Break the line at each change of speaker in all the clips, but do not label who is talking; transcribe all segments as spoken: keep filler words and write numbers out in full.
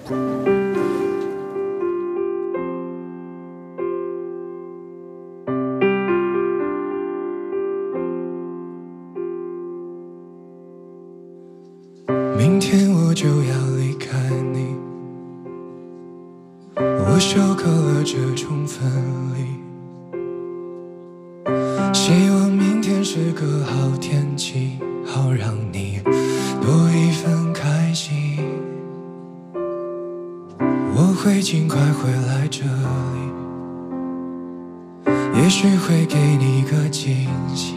明天我就要离开你，我受够了这种分离。希望明天是个好天气，好让你多一份开心。我会尽快回来这里，也许会给你个惊喜。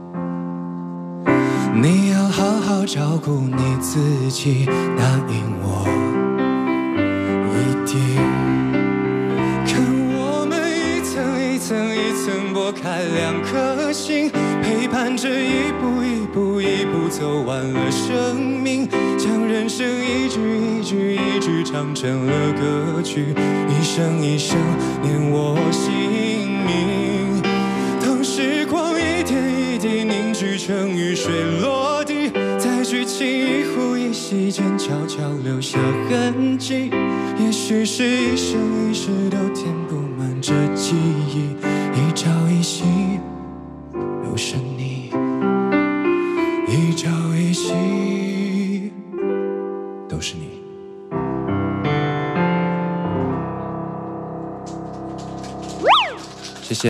你要好好照顾你自己，答应我一定。看我们一层一层一层剥开两颗心，陪伴着一步一步一步走完了生命，将人生一句一句一句唱成了歌曲，一声一声念我姓名。当时光一点一滴凝聚成雨水落地，在剧情一呼一吸间悄悄留下痕迹。也许是一生一世都填不满这记忆，一朝一夕又是你，一朝一夕。